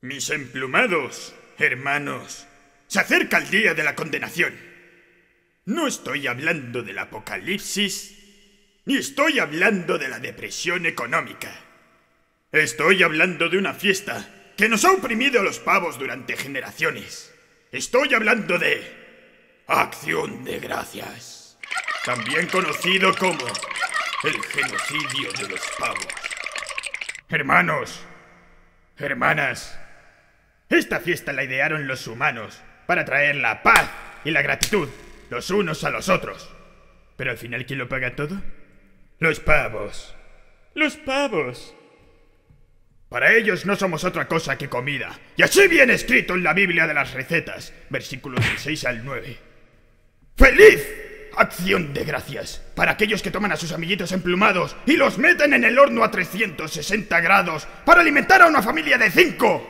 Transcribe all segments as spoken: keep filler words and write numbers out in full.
Mis emplumados hermanos, se acerca el día de la condenación. No estoy hablando del apocalipsis, ni estoy hablando de la depresión económica. Estoy hablando de una fiesta que nos ha oprimido a los pavos durante generaciones. Estoy hablando de Acción de Gracias, también conocido como el genocidio de los pavos. Hermanos, hermanas, esta fiesta la idearon los humanos para traer la paz y la gratitud los unos a los otros. Pero al final, ¿quién lo paga todo? Los pavos. Los pavos. Para ellos no somos otra cosa que comida. Y así viene escrito en la Biblia de las recetas, versículos del seis al nueve. ¡Feliz Acción de Gracias para aquellos que toman a sus amiguitos emplumados y los meten en el horno a trescientos sesenta grados para alimentar a una familia de cinco!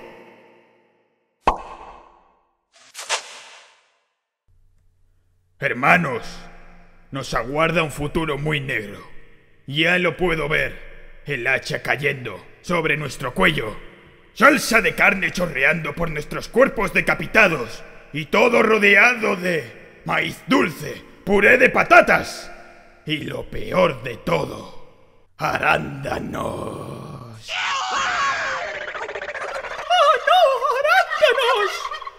Hermanos, nos aguarda un futuro muy negro. Ya lo puedo ver, el hacha cayendo sobre nuestro cuello, salsa de carne chorreando por nuestros cuerpos decapitados y todo rodeado de maíz dulce, puré de patatas y lo peor de todo, arándanos. ¡Oh no, arándanos!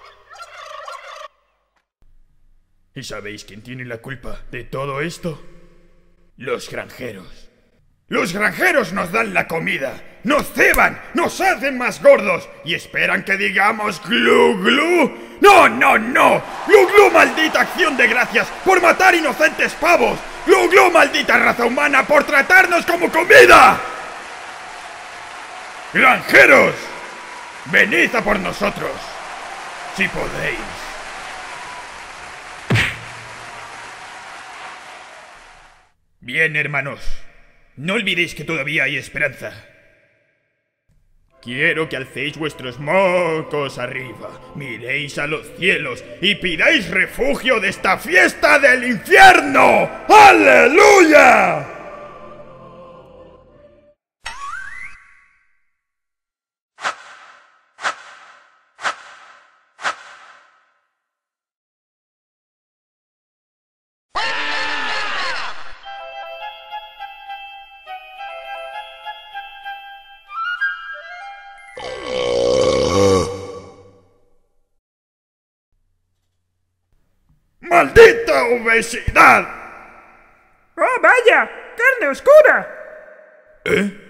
¿Y sabéis quién tiene la culpa de todo esto? Los granjeros. Los granjeros nos dan la comida, nos ceban, nos hacen más gordos y esperan que digamos glu glu. ¡No, no, no! ¡Glu glu, maldita Acción de Gracias por matar inocentes pavos! ¡Glu glu, maldita raza humana por tratarnos como comida! ¡Granjeros! ¡Venid a por nosotros! Si podéis. Bien, hermanos, no olvidéis que todavía hay esperanza. Quiero que alcéis vuestros mocos arriba, miréis a los cielos y pidáis refugio de esta fiesta del infierno. ¡Aleluya! ¡Maldita obesidad! ¡Oh, vaya! ¡Carne oscura! ¿Eh?